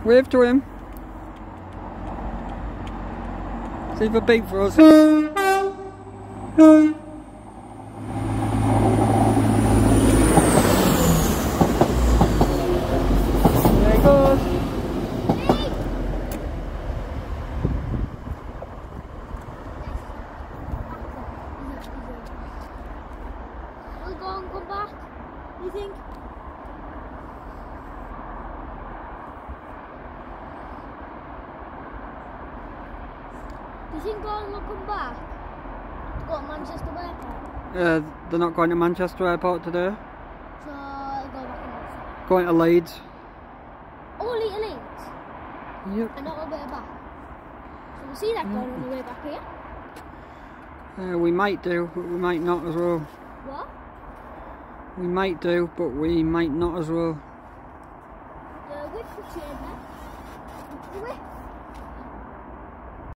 Wave to him. See if a beep for us. There he goes. We'll go and come back, you think? Do you think Gordon will come back to go to Manchester Airport? They're not going to Manchester Airport today. So I'll go back and watch. Going to Leeds. Only to Leeds? Yep. And not all the way back. So we'll see that Gordon on the way back here. We might do, but we might not as well. What? We might do, but we might not as well. The width will change now. The width.